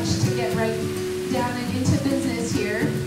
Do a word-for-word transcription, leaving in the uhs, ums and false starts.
much to get right down and into business here.